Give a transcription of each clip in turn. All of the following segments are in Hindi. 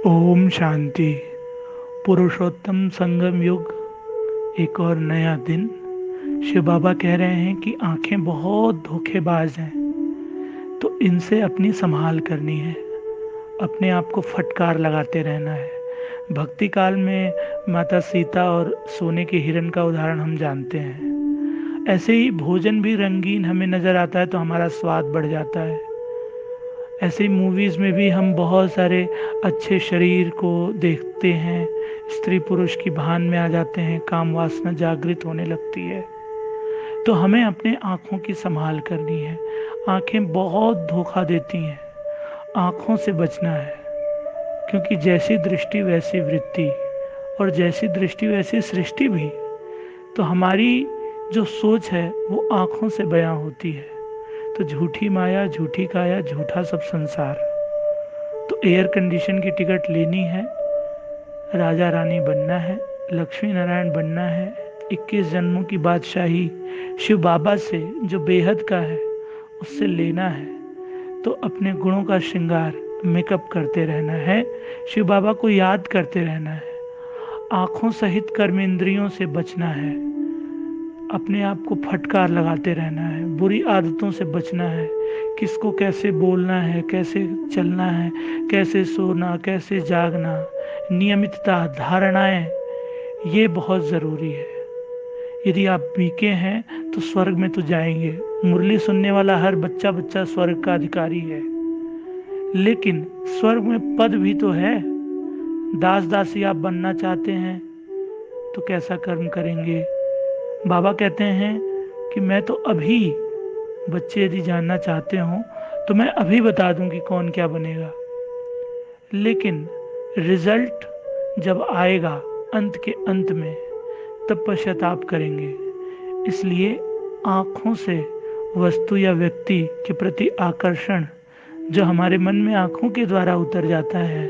ओम शांति। पुरुषोत्तम संगम युग, एक और नया दिन। शिव बाबा कह रहे हैं कि आंखें बहुत धोखेबाज हैं, तो इनसे अपनी संभाल करनी है। अपने आप को फटकार लगाते रहना है। भक्ति काल में माता सीता और सोने के हिरण का उदाहरण हम जानते हैं। ऐसे ही भोजन भी रंगीन हमें नजर आता है तो हमारा स्वाद बढ़ जाता है। ऐसे ही मूवीज में भी हम बहुत सारे अच्छे शरीर को देखते हैं, स्त्री पुरुष की भान में आ जाते हैं, काम वासना जागृत होने लगती है। तो हमें अपने आँखों की संभाल करनी है। आँखें बहुत धोखा देती हैं, आँखों से बचना है। क्योंकि जैसी दृष्टि वैसी वृत्ति, और जैसी दृष्टि वैसी सृष्टि भी। तो हमारी जो सोच है वो आँखों से बयां होती है। तो झूठी माया, झूठी काया, झूठा सब संसार। तो एयर कंडीशन की टिकट लेनी है, राजा रानी बनना है, लक्ष्मी नारायण बनना है, 21 जन्मों की बादशाही शिव बाबा से जो बेहद का है उससे लेना है। तो अपने गुणों का श्रृंगार, मेकअप करते रहना है, शिव बाबा को याद करते रहना है। आंखों सहित कर्म इंद्रियों से बचना है। अपने आप को फटकार लगाते रहना है, बुरी आदतों से बचना है। किसको कैसे बोलना है, कैसे चलना है, कैसे सोना, कैसे जागना, नियमितता, धारणाएं, ये बहुत ज़रूरी है। यदि आप बीके हैं तो स्वर्ग में तो जाएंगे। मुरली सुनने वाला हर बच्चा बच्चा स्वर्ग का अधिकारी है। लेकिन स्वर्ग में पद भी तो है। दास दासी आप बनना चाहते हैं तो कैसा कर्म करेंगे? बाबा कहते हैं कि मैं तो अभी, बच्चे यदि जानना चाहते हो तो मैं अभी बता दूं कि कौन क्या बनेगा। लेकिन रिजल्ट जब आएगा अंत के अंत में, तब पश्चाताप करेंगे। इसलिए आँखों से वस्तु या व्यक्ति के प्रति आकर्षण जो हमारे मन में आँखों के द्वारा उतर जाता है,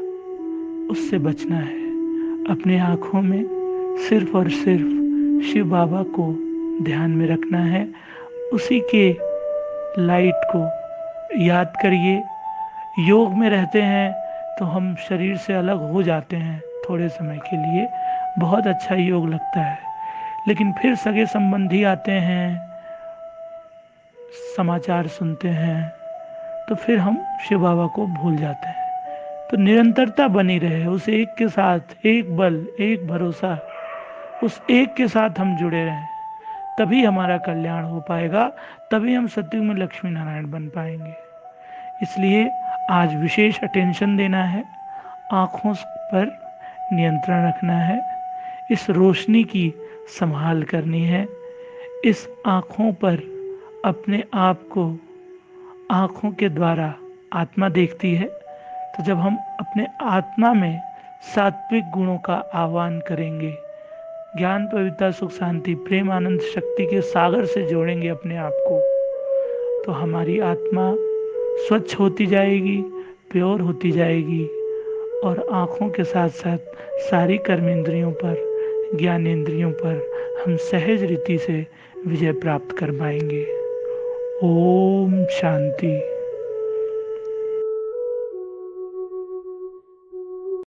उससे बचना है। अपने आँखों में सिर्फ और सिर्फ शिव बाबा को ध्यान में रखना है। उसी के लाइट को याद करिए। योग में रहते हैं तो हम शरीर से अलग हो जाते हैं थोड़े समय के लिए, बहुत अच्छा योग लगता है। लेकिन फिर सगे संबंधी आते हैं, समाचार सुनते हैं, तो फिर हम शिव बाबा को भूल जाते हैं। तो निरंतरता बनी रहे, उस एक के साथ, एक बल, एक भरोसा, उस एक के साथ हम जुड़े रहें, तभी हमारा कल्याण हो पाएगा। तभी हम सत्युग में लक्ष्मी नारायण बन पाएंगे। इसलिए आज विशेष अटेंशन देना है, आँखों पर नियंत्रण रखना है, इस रोशनी की संभाल करनी है। इस आँखों पर अपने आप को, आँखों के द्वारा आत्मा देखती है। तो जब हम अपने आत्मा में सात्विक गुणों का आह्वान करेंगे, ज्ञान, पवित्रता, सुख, शांति, प्रेम, आनंद, शक्ति के सागर से जोड़ेंगे अपने आप को, तो हमारी आत्मा स्वच्छ होती जाएगी, प्योर होती जाएगी। और आँखों के साथ साथ सारी कर्मेंद्रियों पर, ज्ञानेंद्रियों पर हम सहज रीति से विजय प्राप्त कर पाएंगे। ओम शांति।